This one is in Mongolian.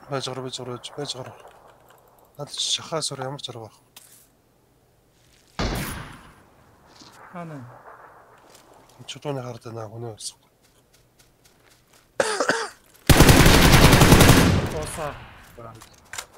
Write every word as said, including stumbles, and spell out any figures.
Байж гараа байж гараа байж гараа. Наад шахаа сур ямар ч арга. Хаана? Чудууны хард наа хүнээ болсон. Босаа.